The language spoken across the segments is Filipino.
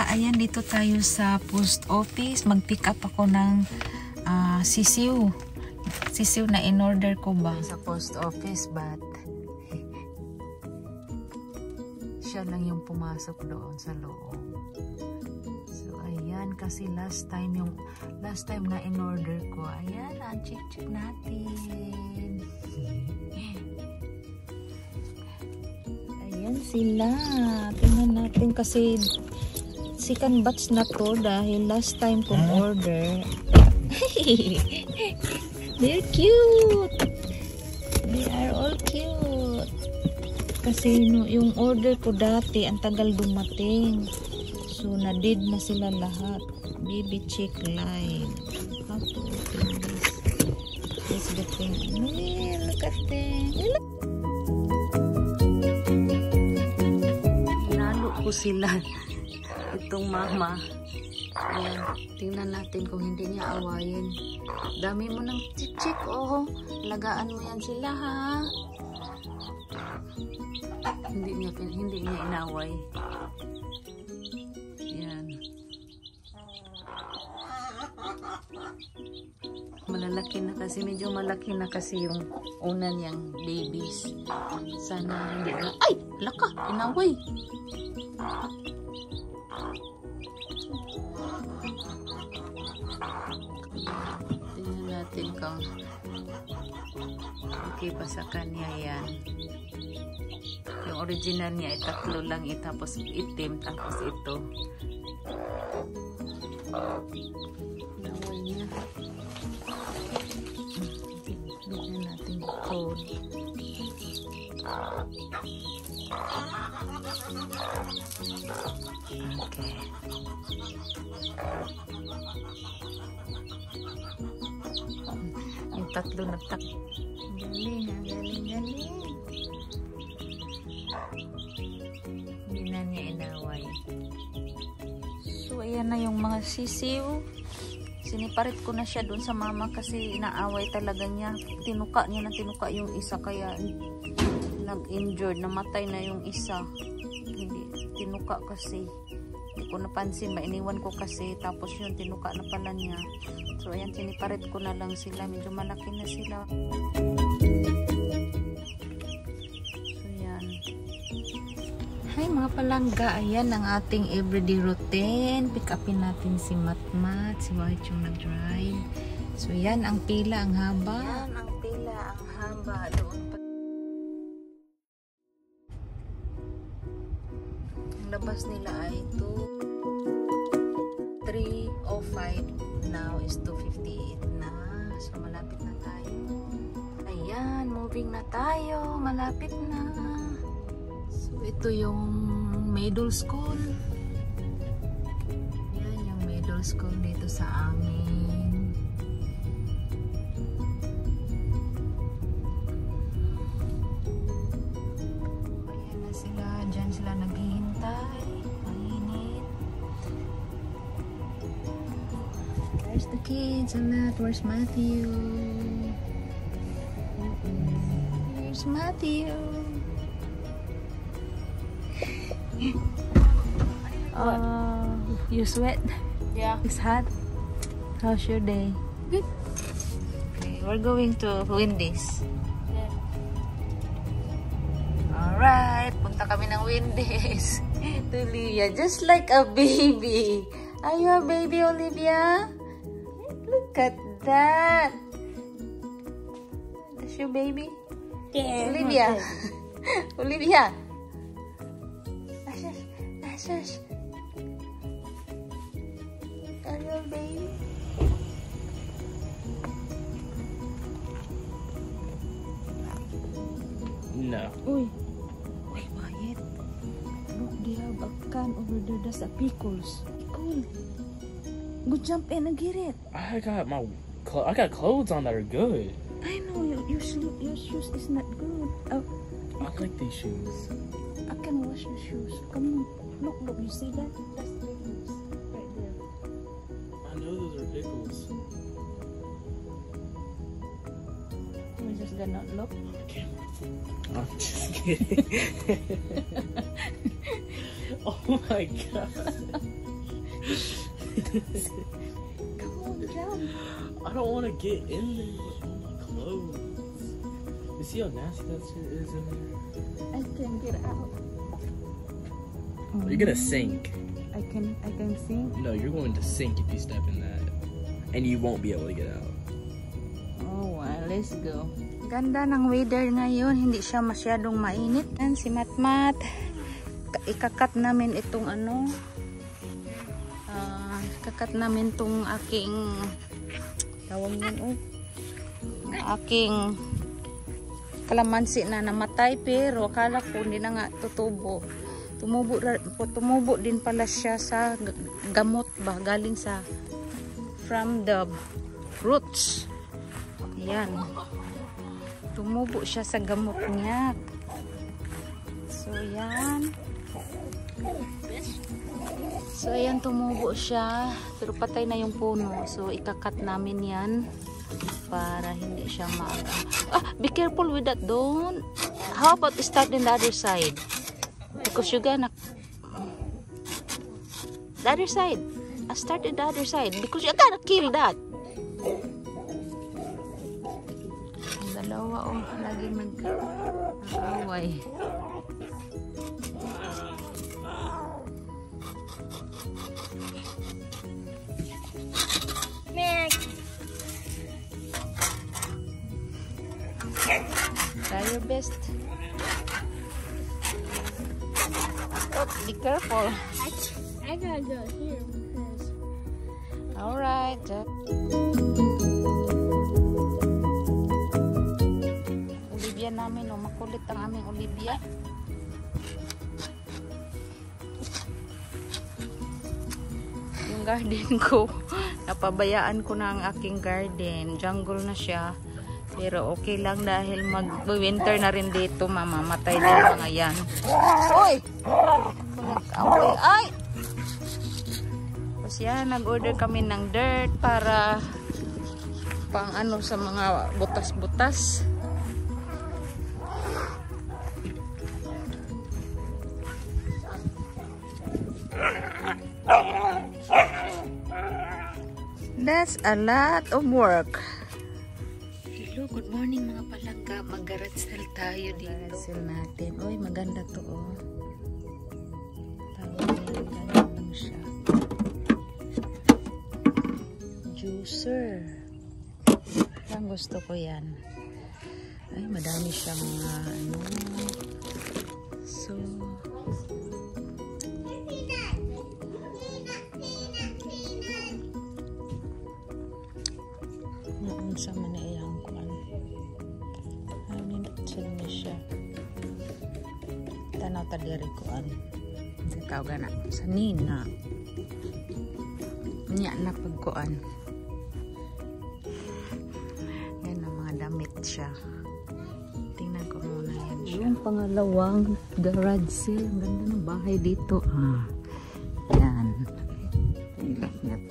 ayan, dito tayo sa post office. Mag-pick up ako ng sisiw. Sisiw na in-order ko ba sa post office, but siya lang yung pumasok doon sa loob. So, ayan, kasi last time na in-order ko. Ayan, ang check natin. Ayan sila. Tingnan natin kasi second batch na to dahil last time kong order. They're cute. They are all cute. Kasi yung order ko dati, ang tagal dumating. So, na-dead na sila lahat. Baby chick line. How to open this? This is the thing. Look at them. Ko sila itong mama. Ayan, tingnan natin kung hindi niya awayin. Dami mo ng chick, oh. Lagaan mo yan sila, ha. Hindi niya inaway. Ayan. Malalaki na kasi, medyo malaki na kasi yung una niyang babies. Sana hindi na, ay! Laka! Inaway! Tingnan natin kung okay pa sa kanya yan. Yung original niya ay tatlo lang, tapos itim, tapos ito. Naway niya. Tingnan natin yung code. Okay. Yung tatlo na galing. Hindi na niya inaway. So, ayan na yung mga sisiw. Siniparit ko na siya dun sa mama kasi inaaway talaga niya. Tinuka yung isa, kaya nag-injured, namatay na yung isa. Hindi, tinuka kasi. Hindi ko napansin, mainiwan ko kasi. Tapos yun, tinuka na pala niya. So, ayan, siniparit ko na lang sila. Medyo malaki na sila. So, ayan. Hi mga palangga. Ayan ang ating everyday routine. Pick upin natin si Matmat, si White yung nag-drive. So, ayan, ang pila, ang haba. Ayan, ang pila, ang haba. Doon pa. Labas nila ay 3:05, now is 2:58 na. So malapit na tayo. Ayan, moving na tayo, malapit na. So ito yung middle school. Yan yung middle school dito sa amin. Ayan na sila, dyan sila naghihintay. Mainit. There's the kids and that. Where's Matthew? Here's Matthew. You sweat? Yeah. It's hot. How's your day? Good. Okay, we're going to Wendy's. Yeah. Alright, punta kami ng Wendy's. To Olivia, just like a baby. Are you a baby, Olivia? Look at that. That's your baby? Yeah. Olivia. Olivia. Ashes. Are you a baby? No. Uy. Uy, Wyatt. Look, they have a can over there. That's a pickles. Cool. Go jump in and get it. I got clothes on that are good. I know your shoes is not good. Oh, I like these shoes. I can wash your shoes. Come on. Look, you see that? That's pickles right there. I know those are pickles. We're just gonna look. Okay. I'm just kidding. Oh my god. Come on, jump. I don't want to get in there with all my clothes. You see how nasty that shit is in there? I can get out. You're gonna sink. I can sing. No, you're going to sink if you step in that. And you won't be able to get out. Oh, well, let's go. Ganda ng weather ngayon. Hindi siya masyadong mainit. Yan, si Matmat. Ikakat namin itong ano. Kakat namin itong aking tawag yun, aking kalamansi na namatay, pero akala ko hindi na nga tutubo. Tumubo din pala siya sa gamot ba, galing sa from the roots. Ayan, tumubo siya sa gamot niya. So yan, so ayan, tumubo siya, pero patay na yung puno. So ikakat namin yan para hindi siya maaga. Be careful with that. Don't. How about start in the other side? Because you're gonna the other side. I started the other side because you're gonna kill that. Ang dalawa laging nag-away. Try your best. Oh, be careful. I gotta go here because. Alright, Jack. Olivia namin, makulit ang aming Olivia. Yung garden ko, napabayaan ko na ang aking garden. Jungle na siya. Pero okay lang dahil mag-winter na rin dito, mamamatay din mga yan. Oy! Ay! Tapos yan, nag-order kami ng dirt para pang ano sa mga butas-butas. That's a lot of work. Good morning mga palangga, mag-garatsel tayo dito. Garatsel natin. Uy, maganda to Tawag nila lang siya. Juicer. Ang gusto ko yan. Ay, madami siyang ano. So, sa manayang ko siya. Tanaw ta diri ko tawag na sa nina nya na pagkuan. Yan ang mga damit siya. Tingnan ko muna yan siya. Yung pangalawang garage sale. Ang ganda ng bahay dito. Yan. Ingat.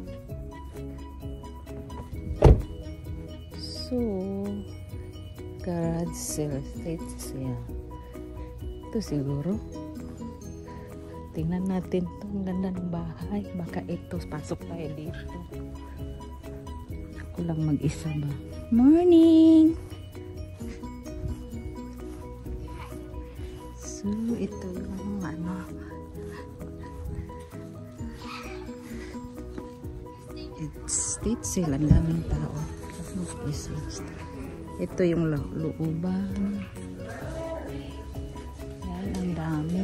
So, garage sale. Siya. Ito siguro. Tingnan natin to. Ang ganda ng bahay. Baka ito. Pasok tayo dito. Ako lang mag-isa ba? Morning! So, ito yung ano. It's state sale. Ang daming tao. Ito yung looban. Yan, ang dami.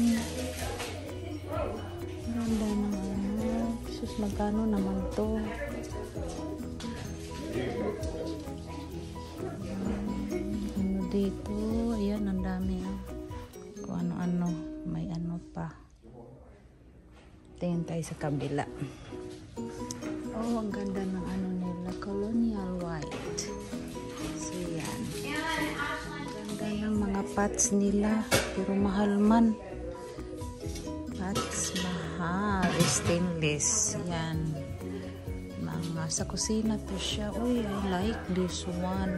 Ganda ng ano. Sus, magkano naman to? Ano dito? Ayan, ang dami. Kung ano-ano. May ano pa. Tingin tayo sa kabila. Oh, ang ganda ng ano nila. Colonial white. So, yan. Ganda ng mga pots nila. Pero mahal man. Pots mahal. Stainless. Yan. Mga sa kusina to siya. Uy, I like this one.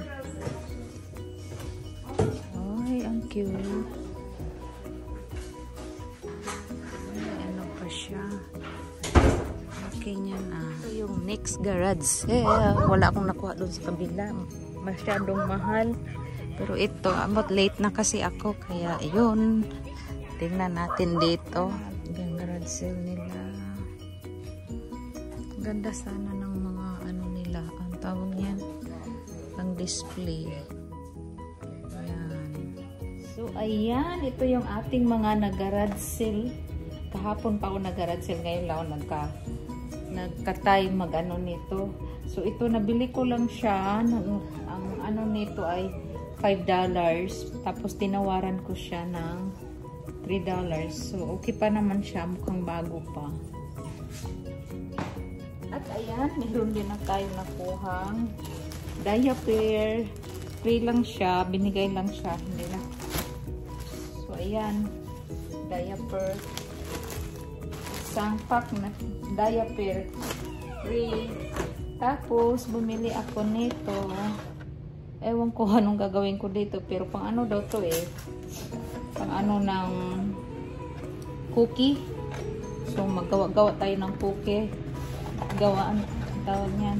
Uy, ang cute. Ay, ano pa siya. laki niya na. Ito yung next garage. Wala akong nakuha doon sa kabila. Masyadong mahal. Pero ito, about late na kasi ako. Kaya yun. Tingnan natin dito. Yung garage sale nila. Ganda sana ng mga ano nila. Ang tawag niyan. Ang display. So, ayan. Ito yung ating mga nag-garage sale. Kahapon pa ako nag-garage sale. Ngayon lang ako nagka-time mag-ano nito. So, ito nabili ko lang siya. Ang ano nito ay $5. Tapos, tinawaran ko siya ng $3. So, okay pa naman siya. Mukhang bago pa. At ayan, meron din na tayo nakuhang diaper. Free lang siya. Binigay lang siya. Hindi na. Ayan, diaper, isang pack na diaper free. Tapos bumili ako nito, ewan ko anong gagawin ko dito, pero pang ano daw to pang ano ng cookie. So maggawa-gawa tayo ng cookie, gawaan tawag niyan,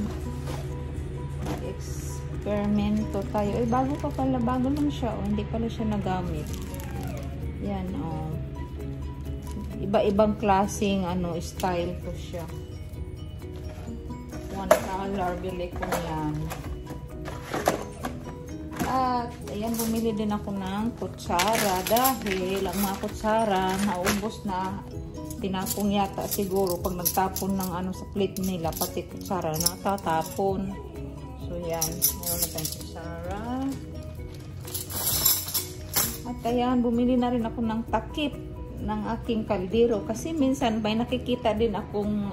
eksperimento tayo. Bago pa pala, bago lang siya, hindi pala siya nagamit. Yan, iba-ibang klaseng style ko siya. $1 bili ko yan. At ayan, bumili din ako ng kutsara dahil ang mga kutsara naubos na. Tinapong yata siguro pag nagtapon ng sa plate nila, pati kutsara natatapon. So yan, meron na tayong kutsara. At ayan, bumili na rin ako ng takip ng aking kaldero. Kasi minsan may nakikita din akong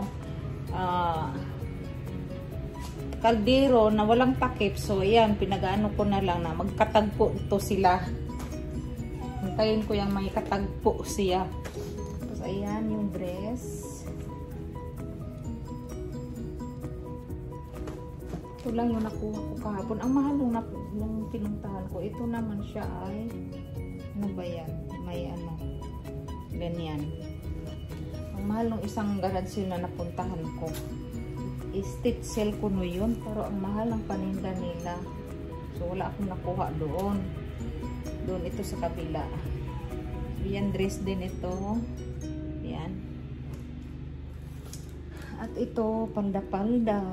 kaldero na walang takip. So ayan, pinag-ano ko na lang na magkatagpo ito sila. Hintayin ko yung may katagpo siya. Tapos ayan yung dress. Ito lang yung nakuha ko kahapon. Ang mahal nung pinuntahan ko. Ito naman siya ay ano ba yan? May ganyan. Ang mahal nung isang garage sale na napuntahan ko. Estate sale ko no yun. Pero ang mahal ng paninda nila. So wala akong nakuha doon. Doon ito sa kabila. So yan, dress din ito. Yan. At ito, palda-palda.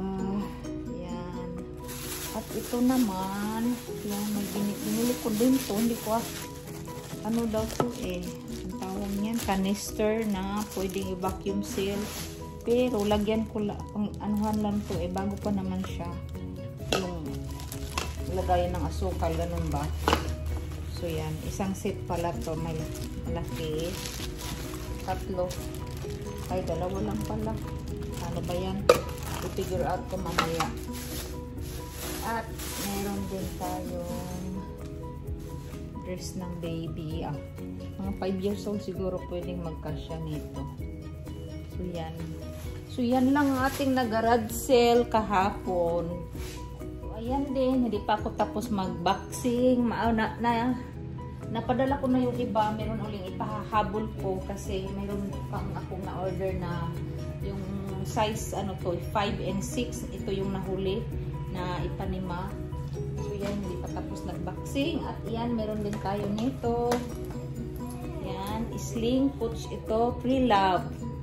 At ito naman, yan, binili ko din to. Hindi ko, ano daw to ang tawag niyan, canister na pwedeng i-vacuum seal. Pero, lagyan ko lang, anuhan lang to bago pa naman siya. Yung, lagayan ng asukal, ganun ba? So, yan, isang set pala to, may malaki. Tatlo. Ay, dalawa lang pala. Ano ba yan? I-figure out ko mamaya. At meron din tayong dress ng baby. Mga 5 years old siguro pwedeng magkasya nito. So yan. So yan lang ang ating nag-garage sale kahapon. So, ayan din. Hindi pa ako tapos mag-boxing. Napadala ko na yung iba. Meron uling ipahahabol ko kasi meron pang akong na-order na yung size 5 and 6. Ito yung nahuli na ipanima. So yan, hindi pa tapos nag-boxing. At yan, meron din tayo nito. Yan, sling puts ito, pre-love.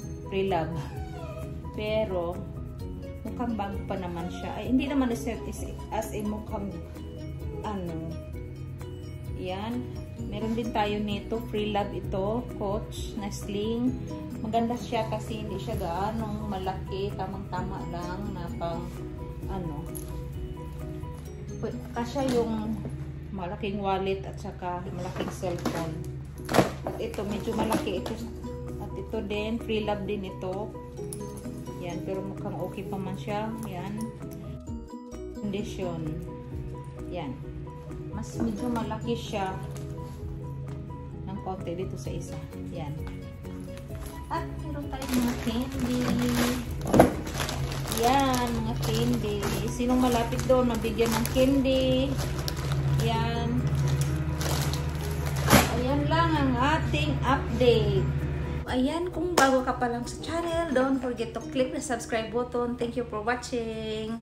Pero mukhang bago pa naman siya. Ay, hindi naman as in mukhang yan, meron din tayo nito, pre-love ito, coach na sling. Maganda siya kasi hindi siya gaanong malaki, tamang-tama lang na pang kasya yung malaking wallet at saka malaking cellphone. At ito medyo malaki ito. At ito din, pre-love din ito. Yan, pero mukhang okay pa man siya. Yan. Condition. Yan. Mas medyo malaki siya ng konti dito sa isa. Yan. At meron tayong mga candy. Yan, mga candy. Sinong malapit doon, mabigyan ng candy. Yan. Ayan lang ang ating update. ayan, kung bago ka pa lang sa channel, don't forget to click the subscribe button. Thank you for watching.